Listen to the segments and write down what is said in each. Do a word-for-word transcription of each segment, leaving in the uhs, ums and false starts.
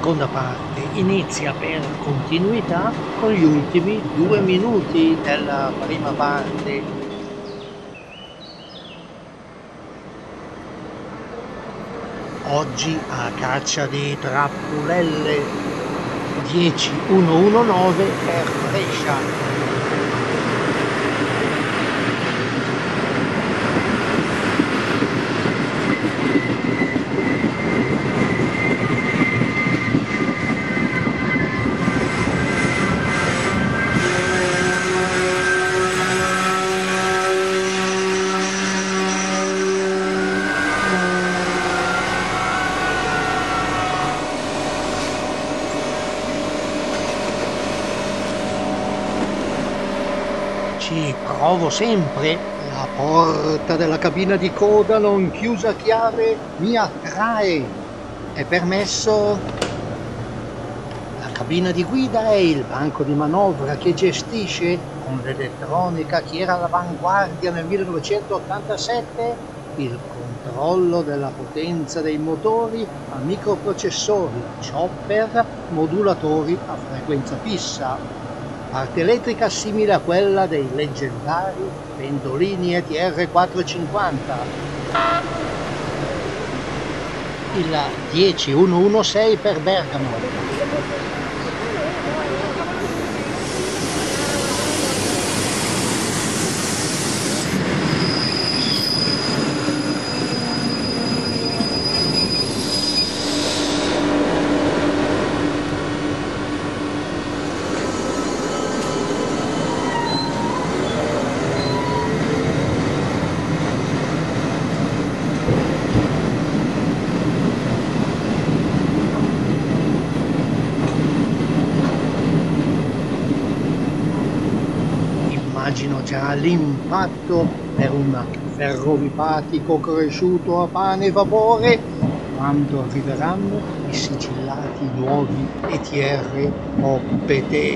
seconda parte inizia per continuità con gli ultimi due minuti della prima parte. Oggi a caccia di trappulelle dieci uno uno nove per Brescia. Ci provo sempre, la porta della cabina di coda non chiusa a chiave mi attrae. È permesso? La cabina di guida è il banco di manovra che gestisce con l'elettronica chi era all'avanguardia nel millenovecentottantasette il controllo della potenza dei motori a microprocessori, chopper, modulatori a frequenza fissa. Parte elettrica simile a quella dei leggendari pendolini E T R quattrocentocinquanta. Il dieci uno uno sei per Bergamo. Immagino già l'impatto per un ferrovipatico cresciuto a pane e vapore quando arriveranno i sigillati nuovi E T R O P T.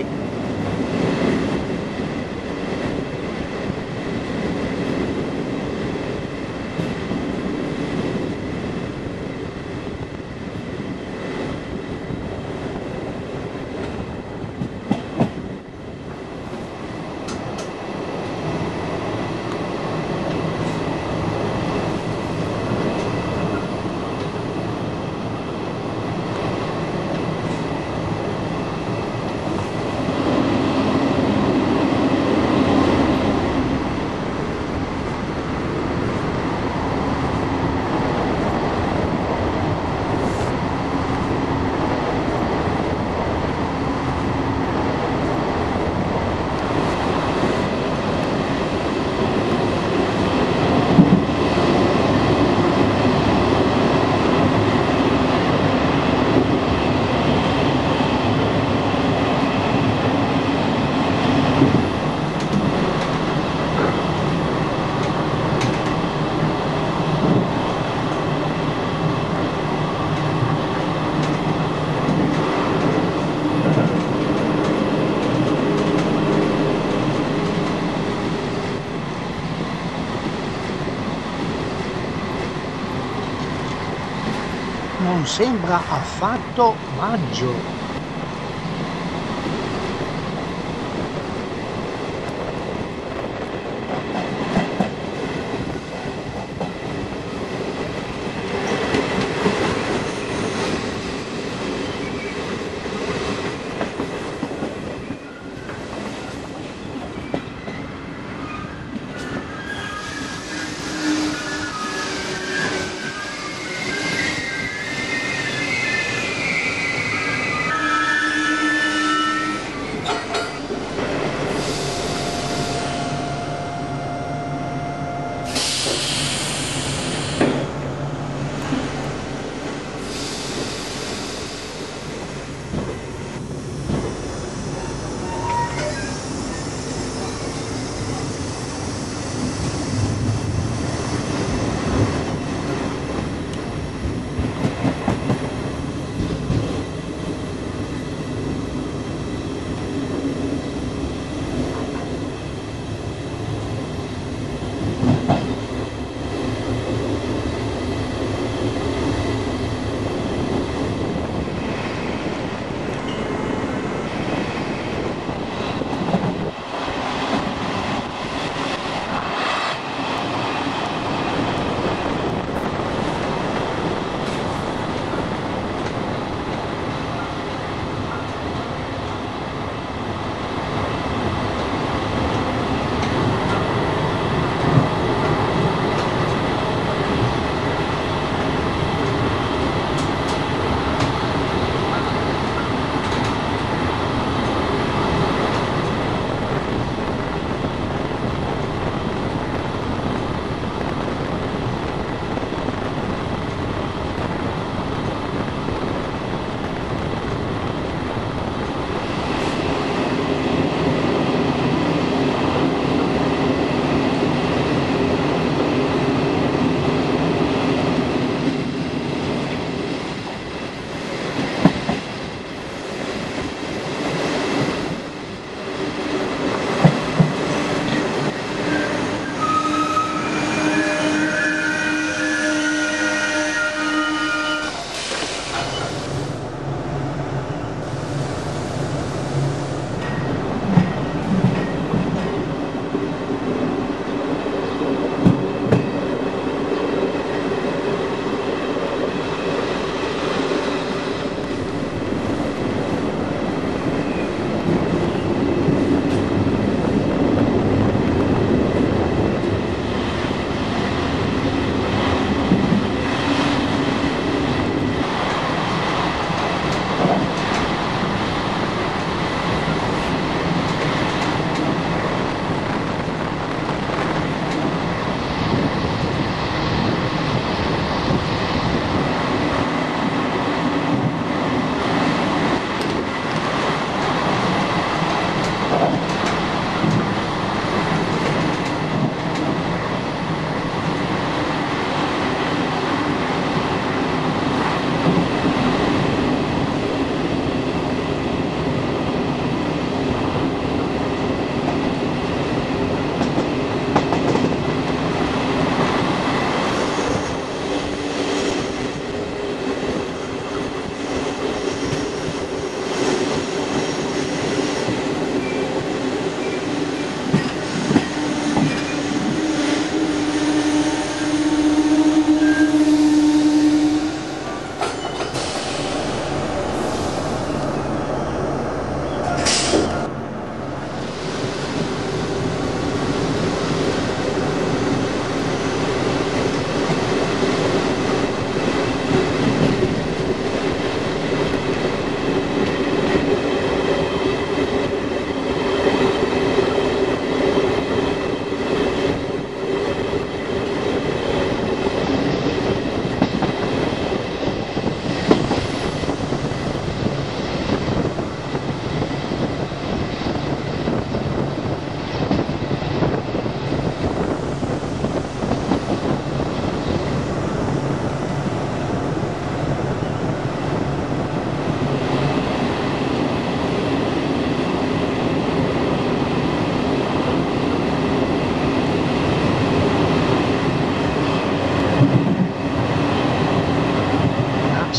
Non sembra affatto maggio.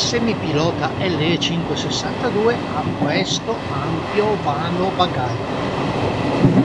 semipilota L E cinquecentosessantadue ha questo ampio vano bagaglio.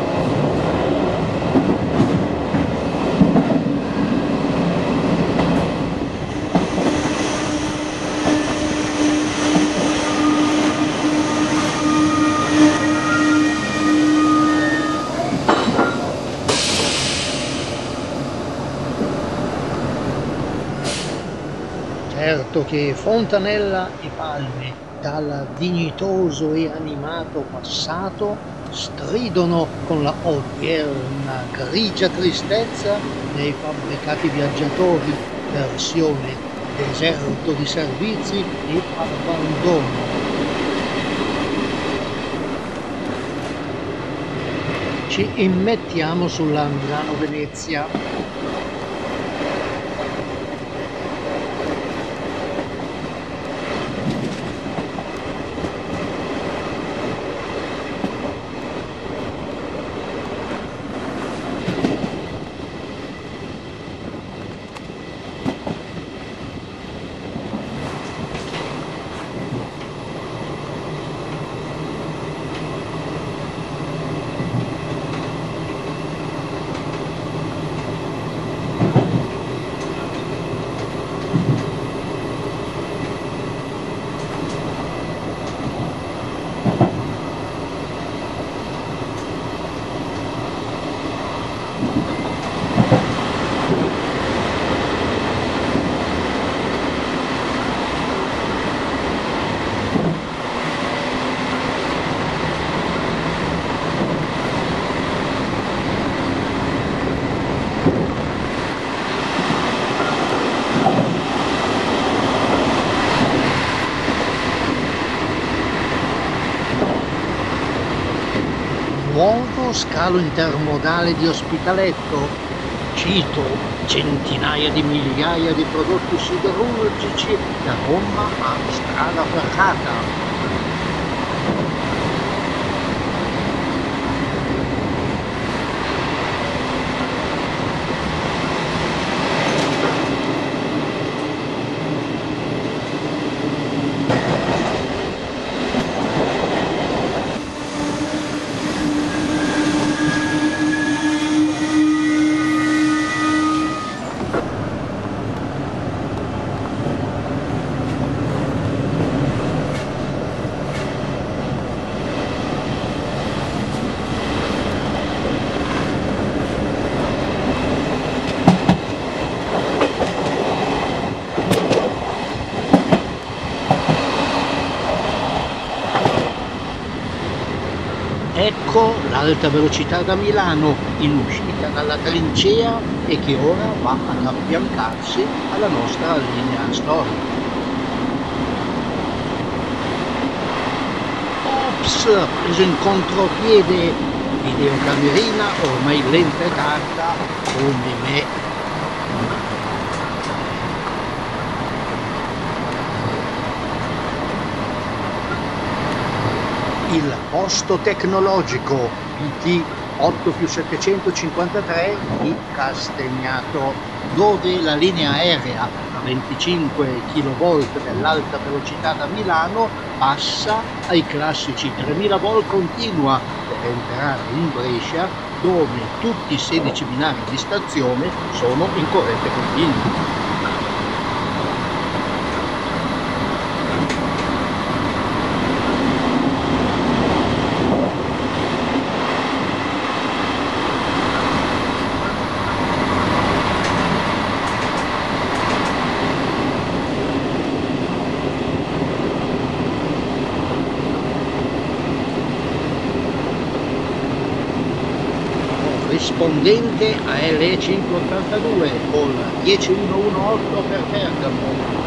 Certo che Fontanella e Palme, dal dignitoso e animato passato, stridono con la odierna grigia tristezza dei fabbricati viaggiatori, versione deserto di servizi e abbandono. Ci immettiamo sulla Milano-Venezia. Nuovo scalo intermodale di Ospitaletto, cito centinaia di migliaia di prodotti siderurgici da Roma a Strada Ferrata. Ecco l'alta velocità da Milano in uscita dalla trincea e che ora va ad affiancarsi alla nostra linea storica. Ops, preso in contropiede, videocamerina ormai lenta e tarda come me. Il posto tecnologico P T otto più settecentocinquantatré di Castagnato, dove la linea aerea a venticinque chilovolt dell'alta velocità da Milano passa ai classici tremila volt continua per entrare in Brescia, dove tutti i sedici binari di stazione sono in corrente continua. Rispondente a L E cinquecentoottantadue con dieci mila centodiciotto per Bergamo.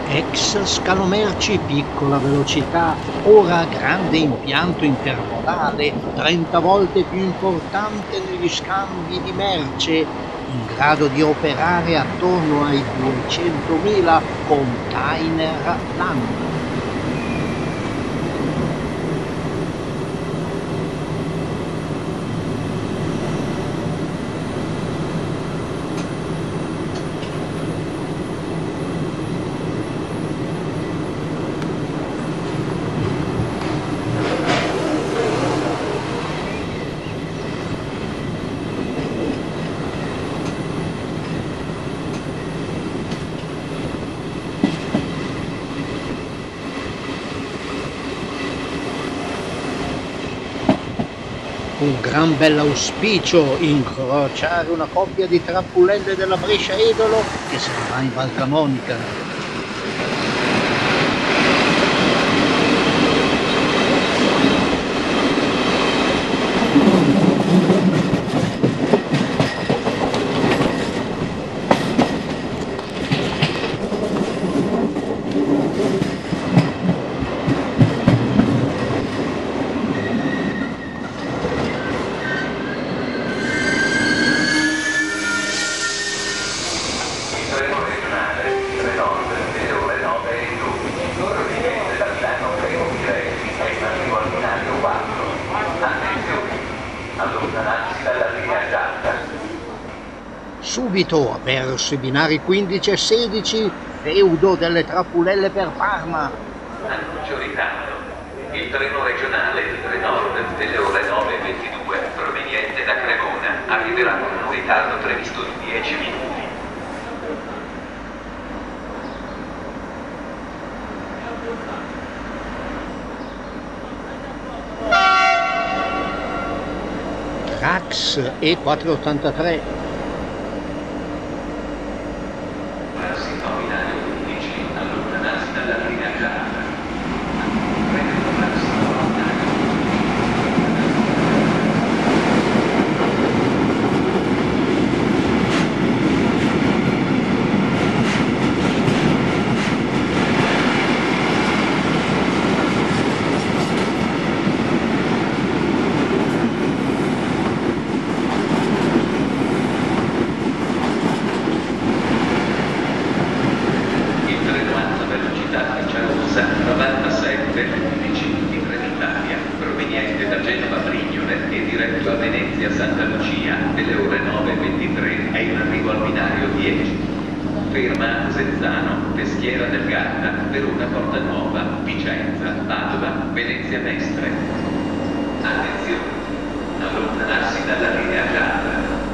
Ex scalo merci, piccola velocità, ora grande impianto intermodale, trenta volte più importante negli scambi di merce, in grado di operare attorno ai duecentomila container l'anno. Un gran bell'auspicio incrociare una coppia di trappulelle della Brescia Edolo che se ne va in Val Camonica. Subito ha perso i binari quindici e sedici, feudo delle trappulelle per Parma. Annuncio ritardo. Il treno regionale Trenord delle ore nove e ventidue proveniente da Cremona arriverà con un ritardo previsto di dieci minuti. Trax E quattrocentottantatré. novantasette undici di Trenitalia, proveniente da Genova Brignole e diretto a Venezia Santa Lucia, delle ore nove e ventitré, è in arrivo al binario dieci. Ferma a Zezzano, Peschiera del Garda, Verona Porta Nuova, Vicenza, Padova, Venezia Mestre. Attenzione! Allontanarsi dalla linea gialla.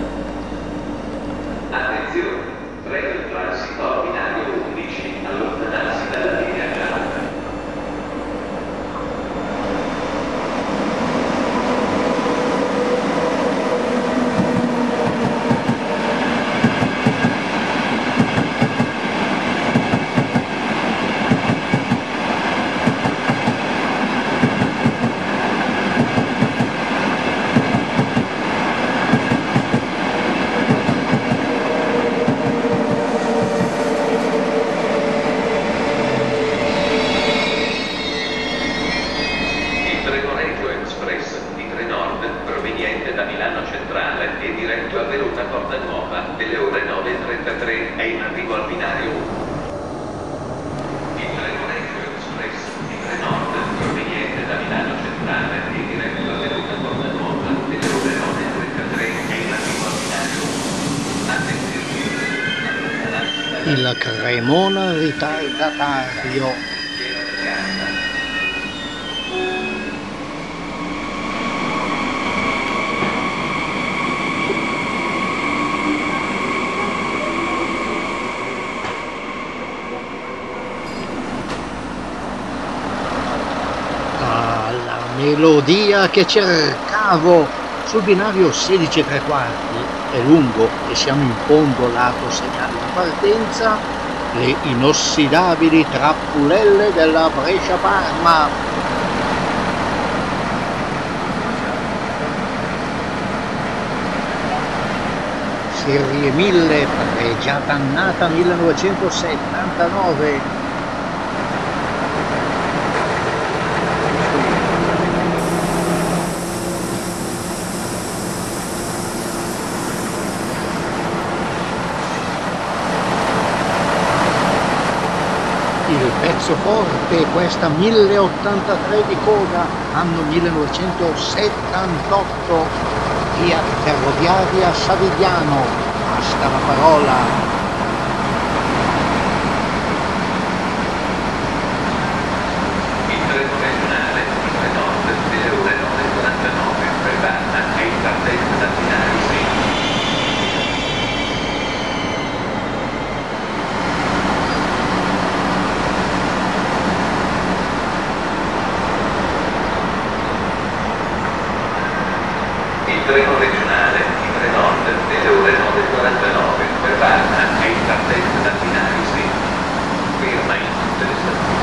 Attenzione! Prego il transito al binario undici, allontanarsi dalla linea gialla. Il Cremona ritardatario. Ah, la melodia che cercavo sul binario sedici e tre quarti. È lungo e siamo in fondo lato segnale di partenza, le inossidabili trappulelle della Brescia-Parma. Serie mille, pregiata annata millenovecentosettantanove. Il pezzo forte è questa mille ottantatré di coda, anno millenovecentosettantotto, via Ferroviaria Savigliano, basta la parola. Il treno regionale, il Nord, delle ore nove e quarantanove, per Varna è in partenza dal binario sei. Il treno regionale, il Nord, delle ore nove e quarantanove, per Varna è in partenza dal binario sei. Ferma in tutte le stazioni.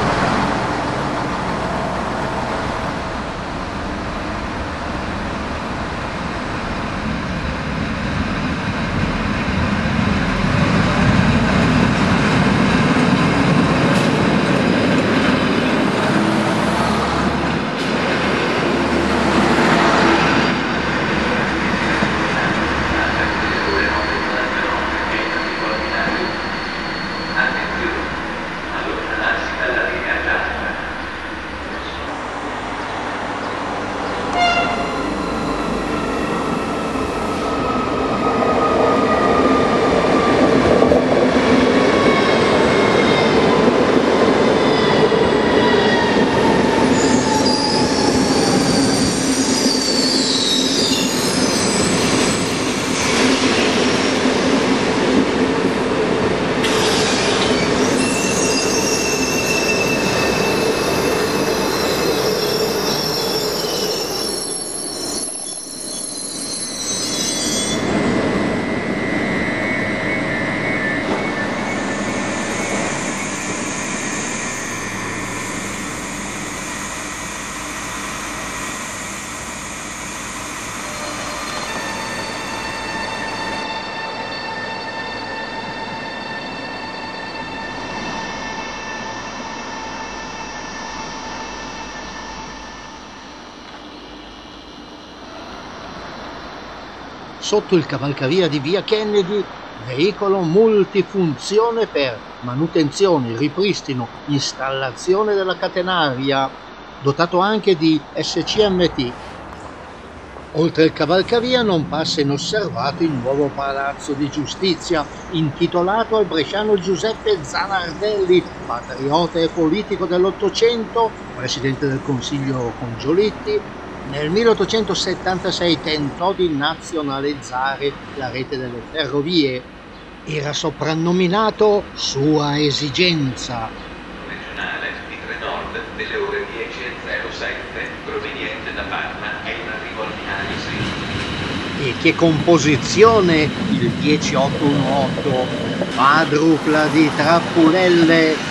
Sotto il cavalcavia di via Kennedy, veicolo multifunzione per manutenzione, ripristino, installazione della catenaria, dotato anche di S C M T. Oltre il cavalcavia non passa inosservato il nuovo palazzo di giustizia, intitolato al bresciano Giuseppe Zanardelli, patriota e politico dell'Ottocento, presidente del Consiglio con Giolitti. Nel milleottocentosettantasei tentò di nazionalizzare la rete delle ferrovie. Era soprannominato Sua Esigenza. Regionale di Trenord delle ore dieci e zero sette, proveniente da Parma, è in arrivo al binario sei. E che composizione il dieci otto diciotto, quadrupla di trappulelle.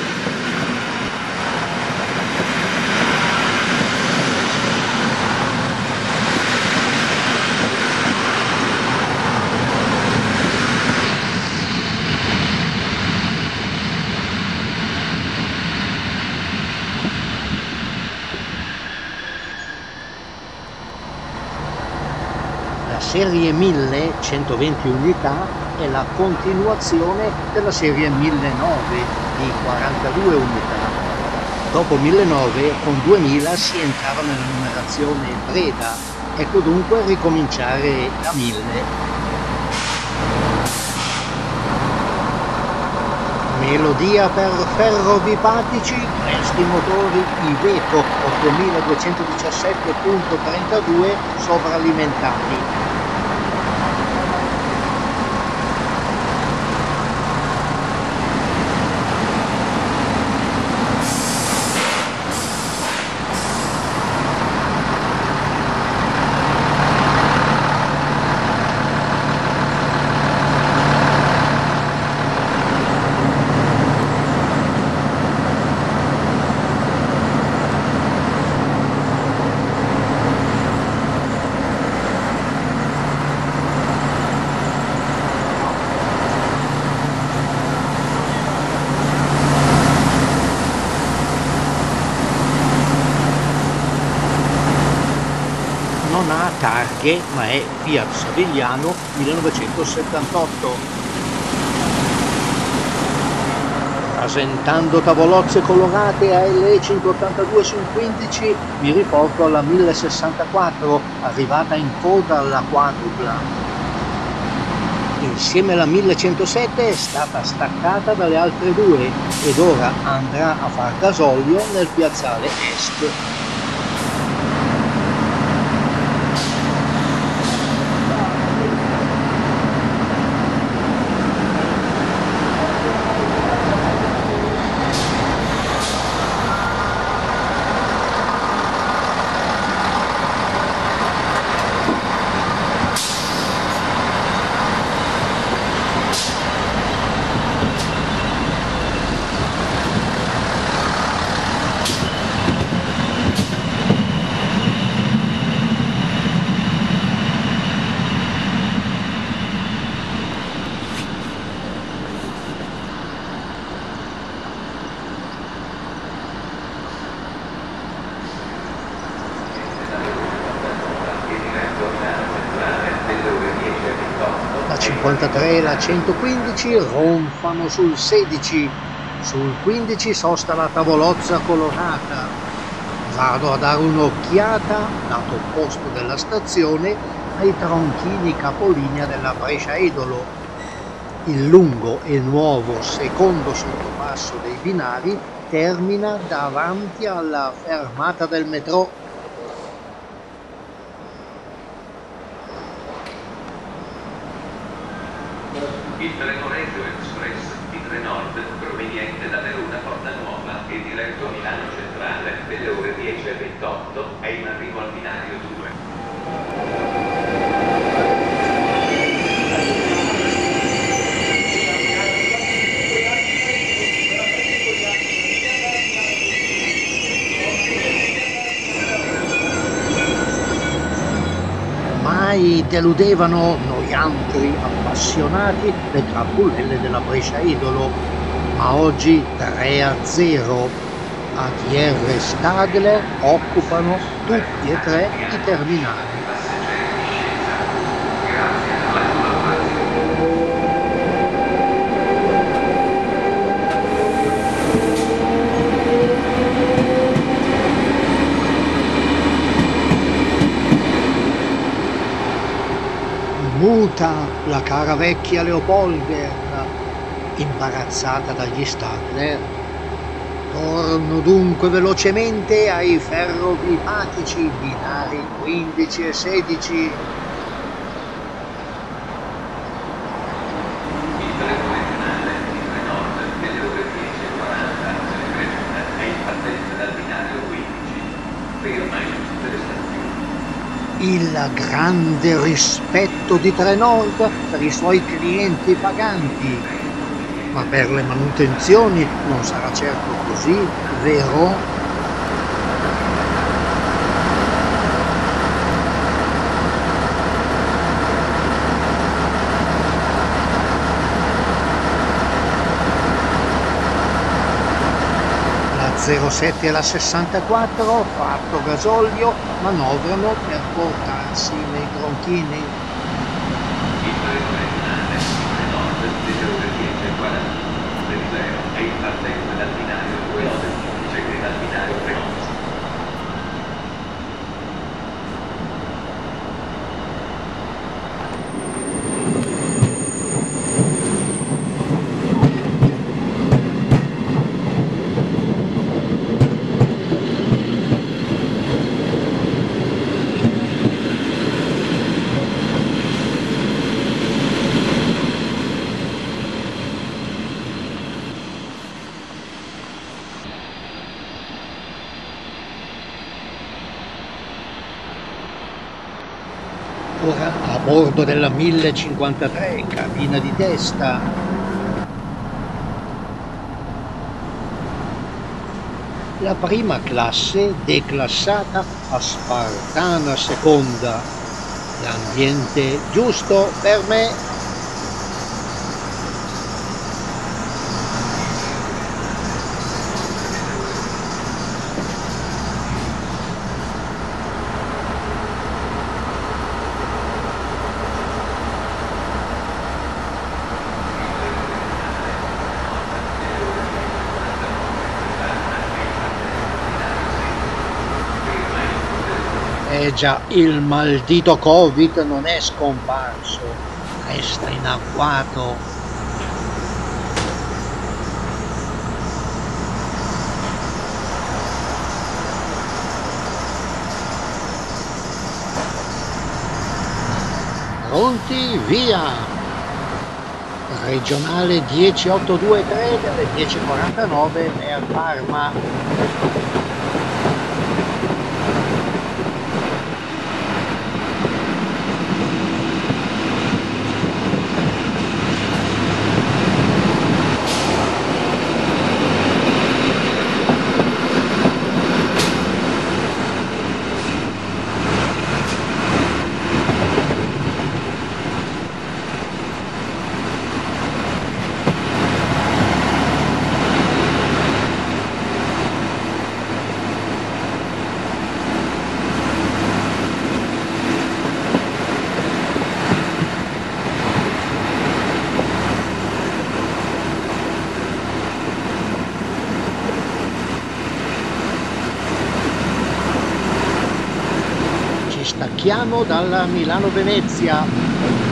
Serie mille, centoventi unità, è la continuazione della serie millenove di quarantadue unità. Dopo millenove con duemila si entrava nella numerazione Breda, ecco dunque ricominciare da mille. Melodia per ferrovipatici, resti motori Iveco ottomiladuecentodiciassette punto trentadue sovralimentati. Non ha targhe, ma è Fiat Savigliano millenovecentosettantotto. Rasentando tavolozze colorate A L E cinquecentottantadue sul quindici, mi riporto alla mille sessantaquattro, arrivata in coda alla quadrupla. Insieme alla millecentosette è stata staccata dalle altre due ed ora andrà a far gasolio nel piazzale est. cinquantatré e la centoquindici ronfano sul sedici, sul quindici sosta la tavolozza colorata. Vado a dare un'occhiata, lato opposto della stazione, ai tronchini capolinea della Brescia Edolo. Il lungo e nuovo secondo sottopasso dei binari termina davanti alla fermata del metro. Il treno Regio Express di Trenord, proveniente da Verona Porta Nuova e diretto a Milano Centrale delle ore dieci e ventotto, è in arrivo al binario due. Mai deludevano noi altri appassionati le trappolelle della Brescia Edolo, ma oggi tre a zero. A D R Stadler occupano tutti e tre i terminali. Muta la cara vecchia Leopolder, imbarazzata dagli Stadler. Torno dunque velocemente ai ferrovipatici binari quindici e sedici. Il treno regionale di Trenord delle ore dieci e quaranta è in partenza dal binario quindici, ferma in tutte le stazioni. Il grande rispetto di Trenord per i suoi clienti paganti. Ma per le manutenzioni non sarà certo così, vero? La zero sette e la sessantaquattro, fatto gasolio, manovrano per portarsi nei tronchini. Il treno regionale di Trenord delle ore dieci e quaranta è in partenza dal binario due otto e dal binario tre otto. Ora a bordo della millecinquantatré, cabina di testa. La prima classe declassata a Spartana seconda. L'ambiente giusto per me. Eh già, il maldito Covid non è scomparso, resta in agguato. Pronti, via! Regionale dieci otto due tre delle dieci e quarantanove per Parma. Stacchiamo dalla Milano-Venezia.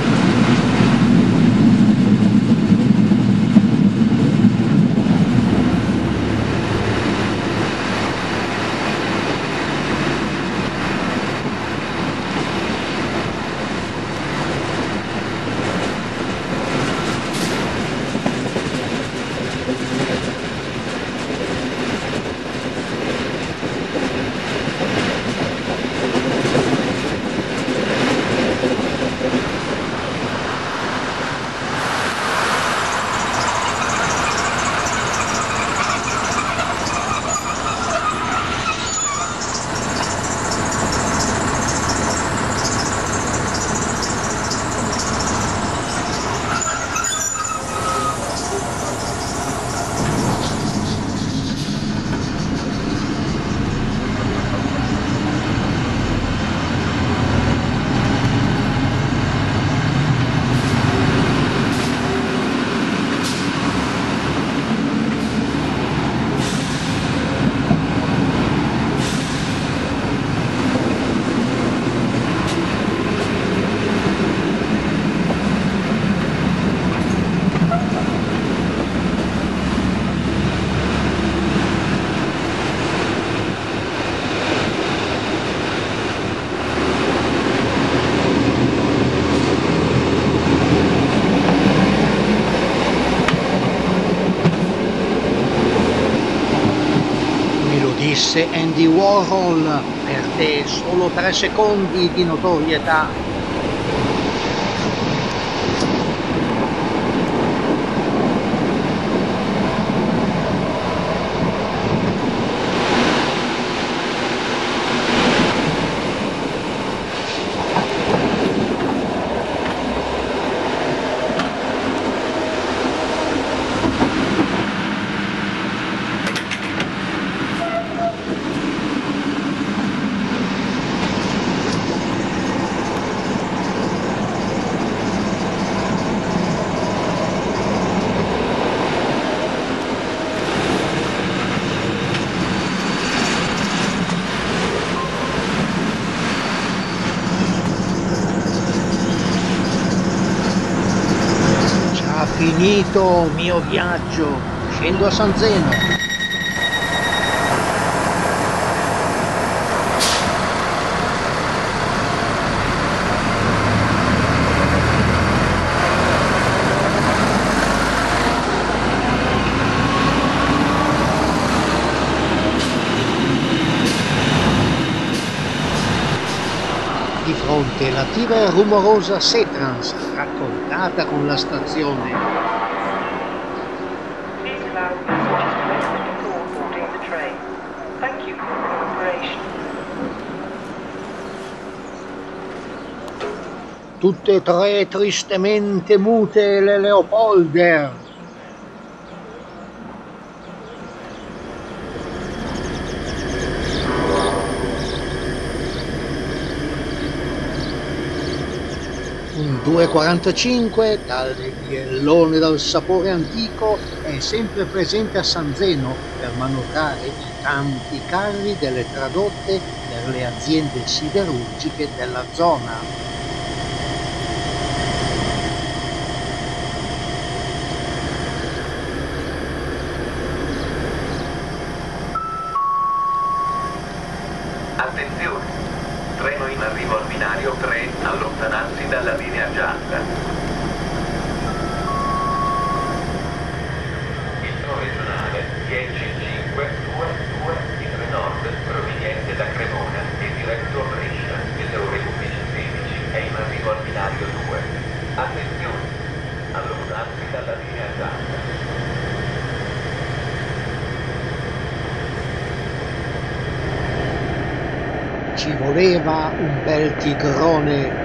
Disse Andy Warhol, per te solo tre secondi di notorietà. Finito mio viaggio, scendo a San Zeno. Di fronte la tira e rumorosa Setrans, raccordata con la stazione. Tutte e tre tristemente mute le Leopolder. Un due e quarantacinque dalle Biellone dal sapore antico è sempre presente a San Zeno per manovrare i tanti carri delle tradotte per le aziende siderurgiche della zona. Attenzione! Treno in arrivo al binario tre, allontanarsi dalla linea gialla. Il treno regionale dieci cinque due due di Trenord, proveniente da Cremona e diretto a Brescia, delle ore undici e sedici, è in arrivo al binario due. Attenzione! Allontanarsi dalla linea gialla. Ci voleva un bel tigrone.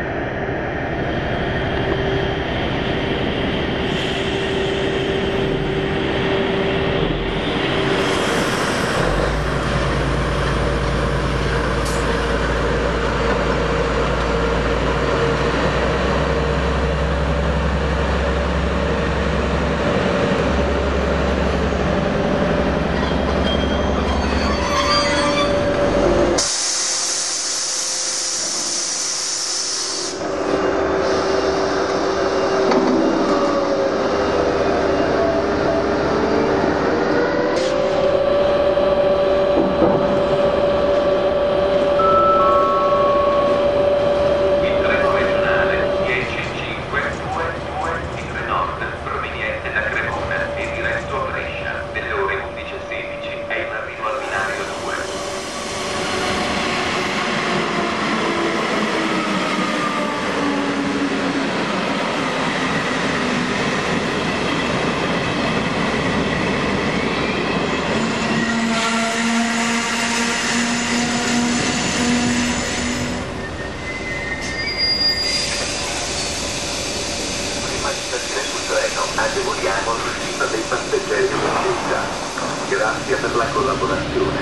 Agevoliamo l'uscita dei passeggeri in uscita. Grazie per la collaborazione.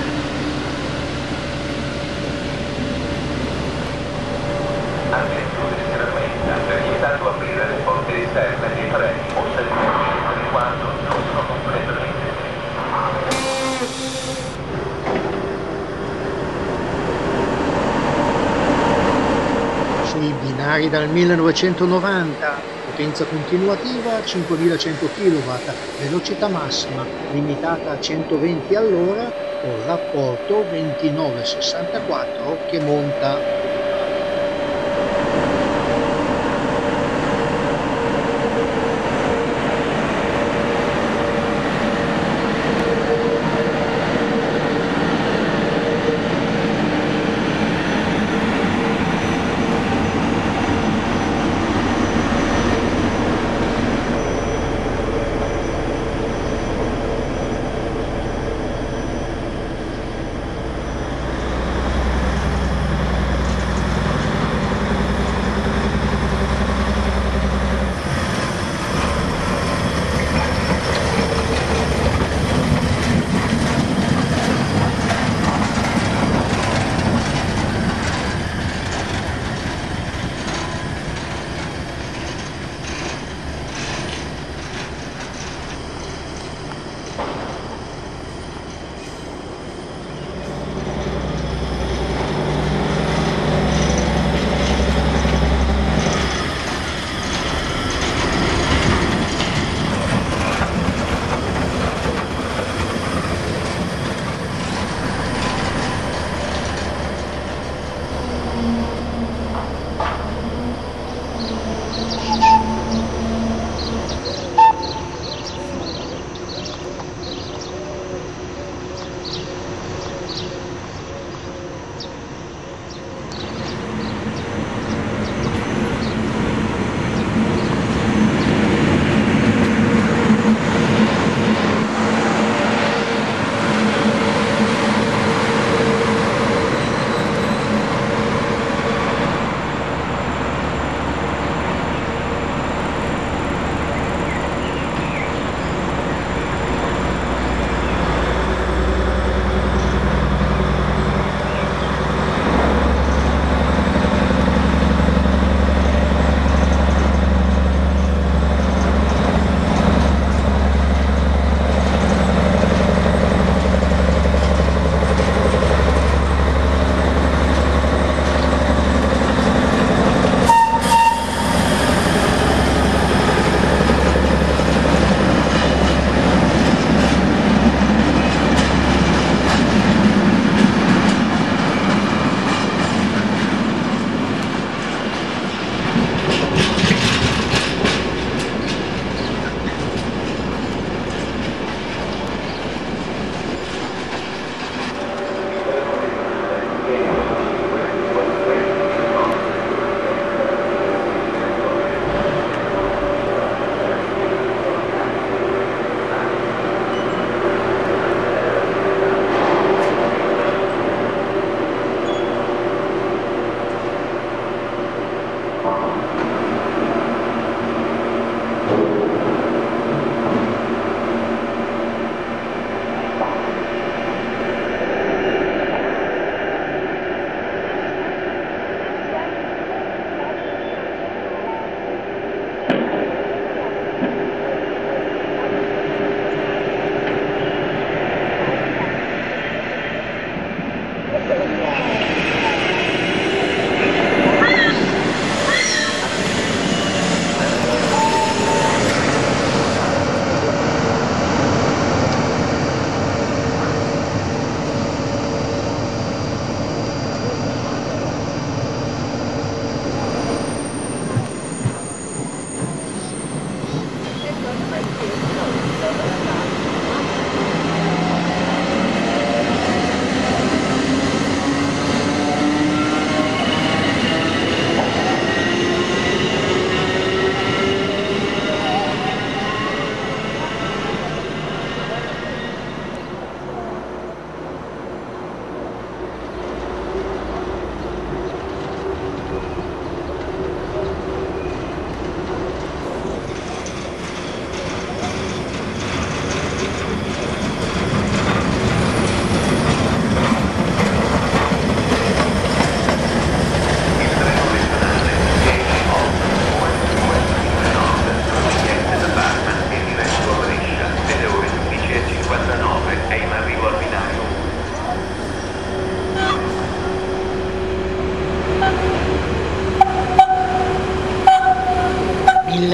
Attenzione si rammenta, è vietato aprire le porte esterne dei treni o servizi quando non sono completamente Sui binari dal millenovecentonovanta, potenza continuativa cinquemilacento chilowatt, velocità massima limitata a centoventi all'ora con rapporto ventinove sessantaquattro che monta.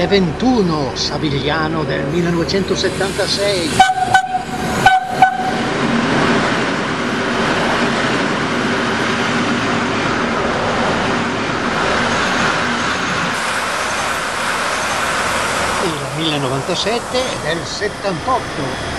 mille ventuno, Savigliano del millenovecentosettantasei. Il millenovanta-sette è del settantotto.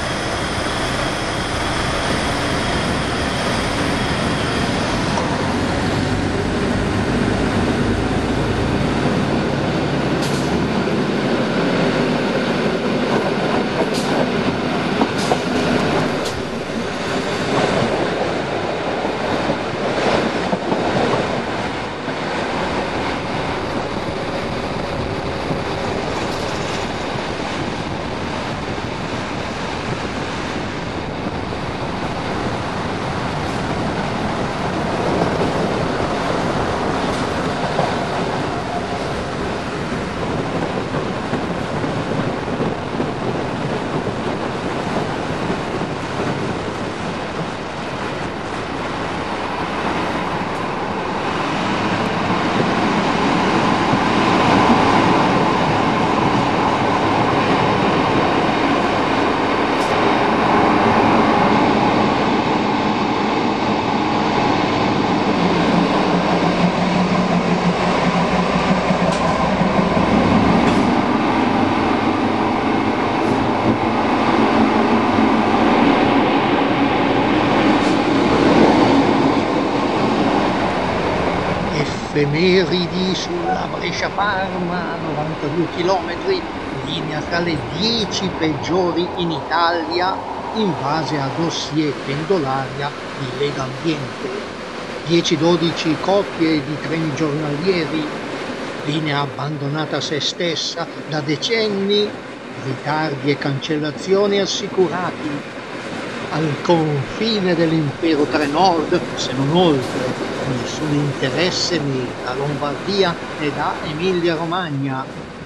Effemeridi sulla Brescia-Parma, novantadue chilometri, linea tra le dieci peggiori in Italia in base a dossier pendolaria di Legambiente. dieci dodici coppie di treni giornalieri, linea abbandonata a se stessa da decenni, ritardi e cancellazioni assicurati. Al confine dell'impero Trenord, se non oltre, nessun interesse né da Lombardia né da Emilia Romagna.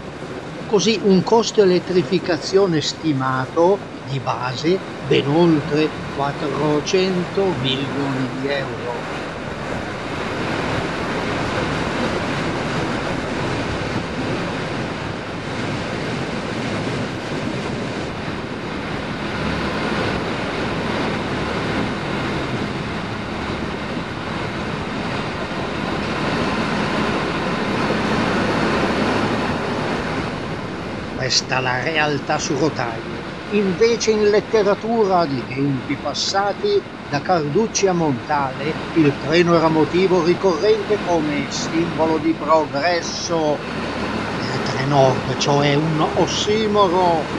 Così un costo elettrificazione stimato di base ben oltre quattrocento milioni di euro. Questa la realtà su rotaie. Invece in letteratura di tempi passati, da Carducci a Montale, il treno era motivo ricorrente come simbolo di progresso. Il Trenord, cioè un ossimoro.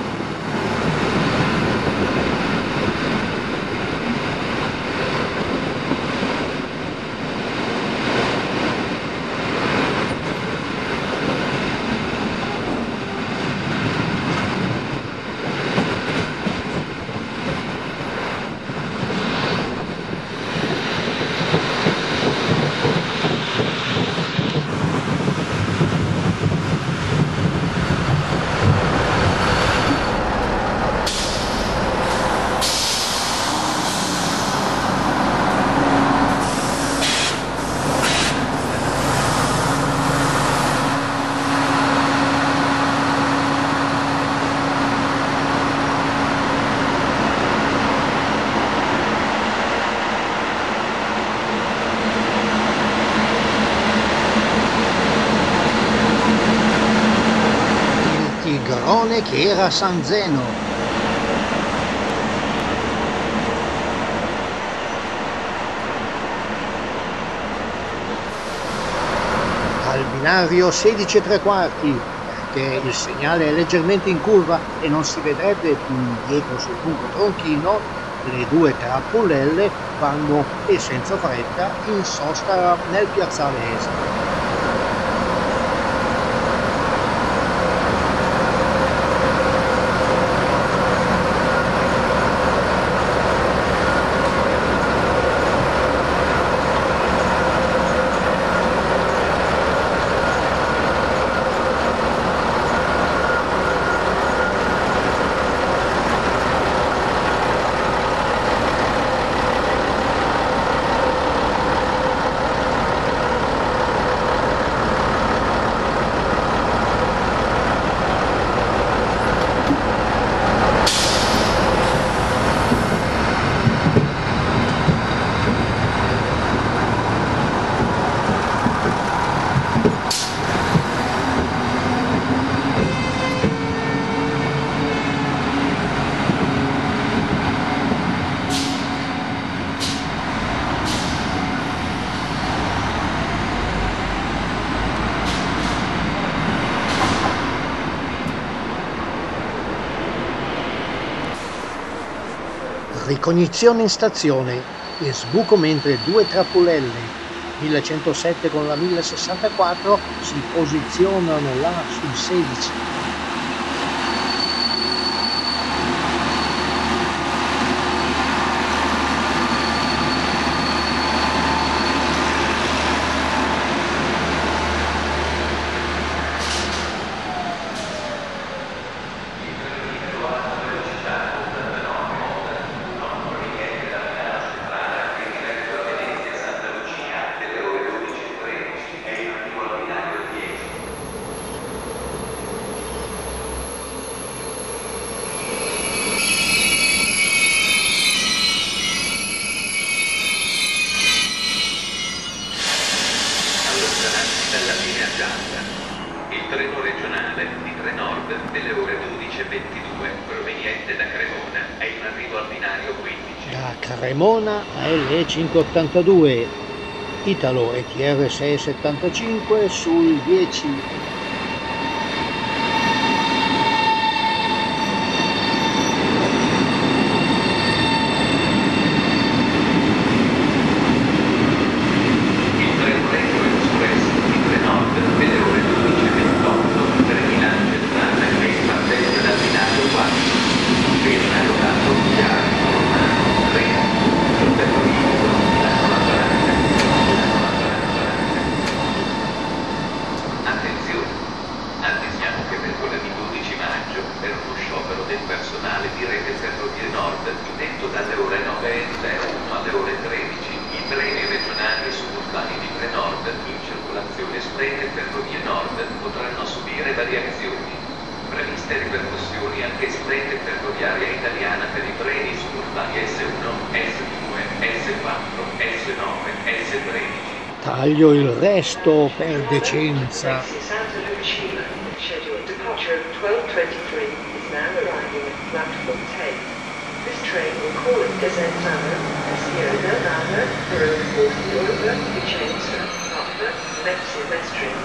Che era San Zeno. Al binario sedici e tre quarti, perché il segnale è leggermente in curva e non si vedrebbe più indietro sul lungo tronchino, le due trappolelle vanno e senza fretta in sosta nel piazzale est. Ricognizione in stazione e sbuco mentre due trappolelle millecentosette con la mille sessantaquattro si posizionano là sul sedici. Dalla linea gialla. Il treno regionale di Trenord delle ore dodici e ventidue proveniente da Cremona è in arrivo al binario quindici. Da Cremona a L E cinquecentottantadue, Italo E T R sei settantacinque sul dieci. Personale di Rete Ferrovie Nord, indetto dalle ore nove e zero uno alle ore tredici. I treni regionali e suburbani di Trenord in circolazione su Rete Ferrovie Nord potranno subire variazioni. Previste ripercussioni anche su Rete Ferroviaria Italiana per i treni suburbani S uno, S due, S quattro, S nove, S tredici. Taglio il resto per decenza. Now arriving at platform ten. This train will call at Desenzano, Sierra Nana, Verona, Orba, Vicenza, Papa, Lecce, Mestri.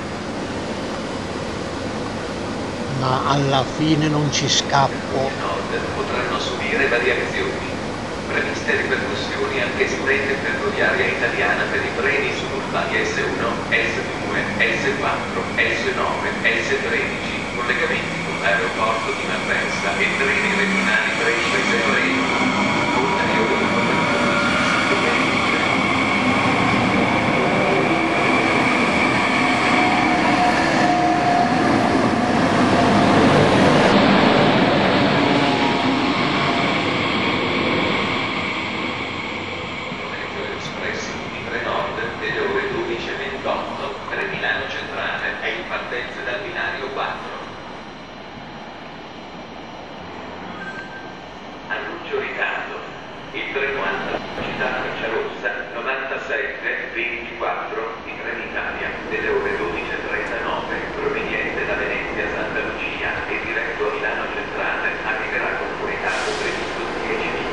Ma alla fine non ci scappo. Nord potranno subire variazioni. Previste ripercussioni anche su Rete Ferroviaria Italiana per i treni suburbani S uno, S due, S quattro, S nove, S tredici, collegamenti con l'aeroporto di Malpensa e treni regionali Brescia e Segreno. Ulteriori informazioni. Espresso di Trenord delle ore dodici e ventotto per Milano Centrale è in partenza dal binario quattro. Annuncio ritardo. Il treno alta velocità Frecciarossa novantasette ventiquattro di Trenitalia delle ore dodici e trentanove proveniente da Venezia Santa Lucia e diretto a Milano Centrale arriverà con un ritardo previsto di dieci minuti.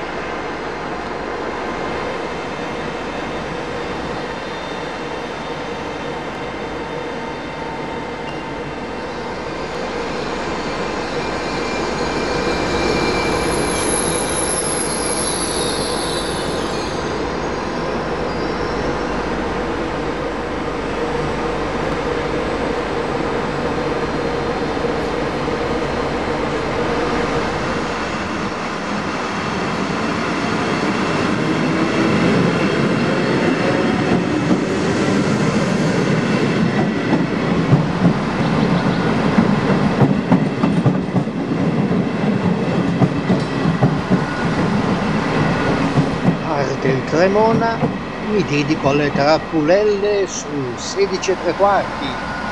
Del Cremona mi dedico alle trappolelle sul sedici e tre quarti.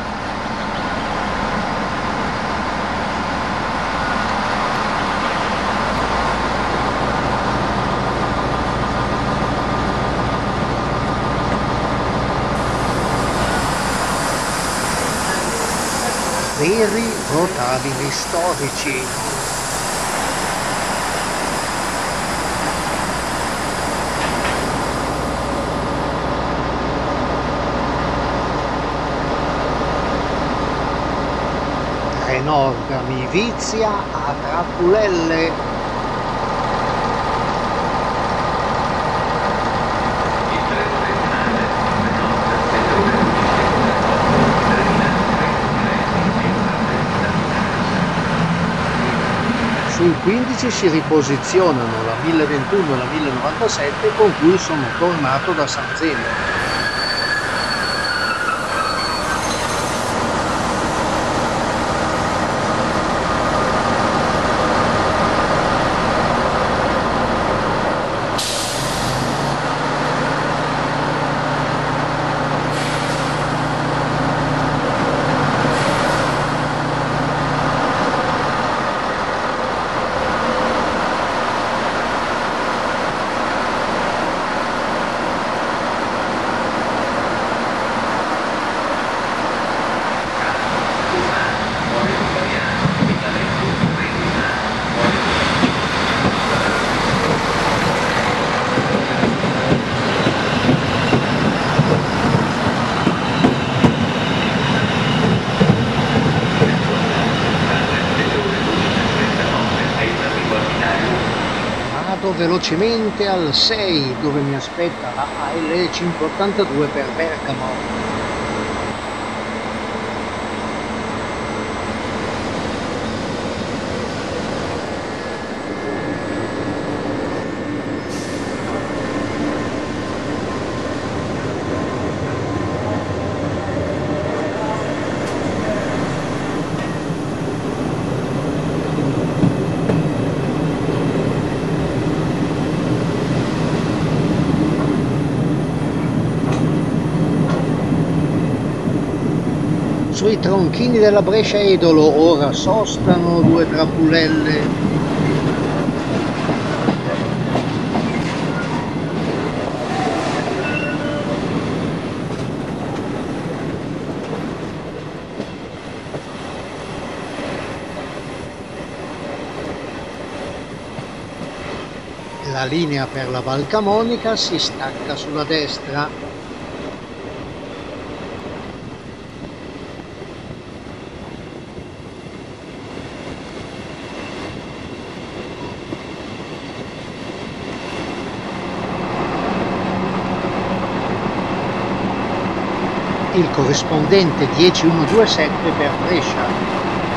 Veri rotabili storici. Trenord mi vizia a trappolelle. quindici si riposizionano la mille ventuno e la mille novantasette, con cui sono tornato da San Zeno. Velocemente al sei, dove mi aspetta la A L cinquecentottantadue per Bergamo. Sui tronchini della Brescia Edolo ora sostano due trappulelle. La linea per la Val Camonica si stacca sulla destra. Il corrispondente dieci uno due sette per Brescia.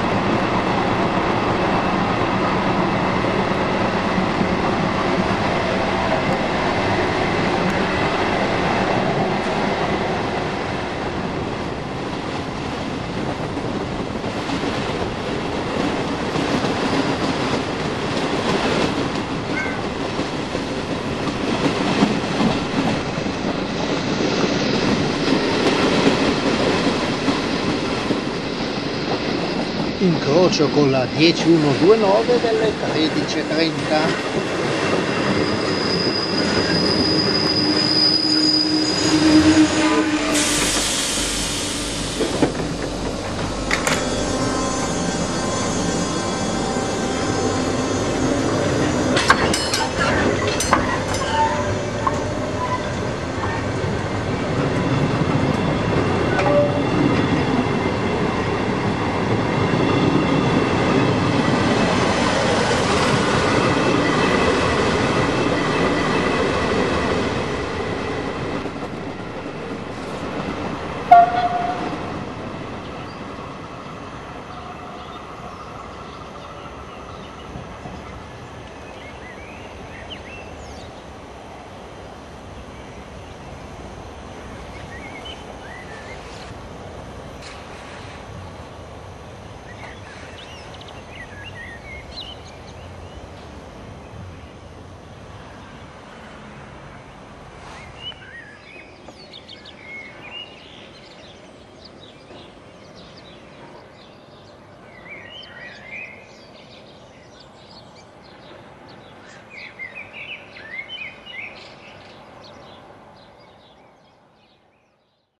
Incrocio con la dieci uno due nove delle tredici e trenta.